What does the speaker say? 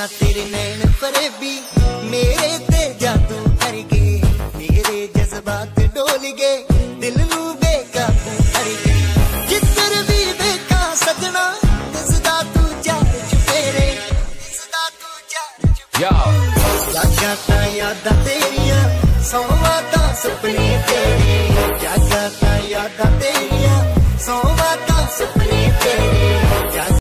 सजना तेरे नैन फरेबी मेरे ते जादू कर गए, मेरे जज्बात डोल गए, दिल नू बेकाबू कर गए। जिधर भी देखा सजना दिसदा तू जान चुफेरे, दिसदा तू जान चुफेरे। जागा तां यादां तेरियां, सौवां तां सुपने तेरे, जागा तां यादां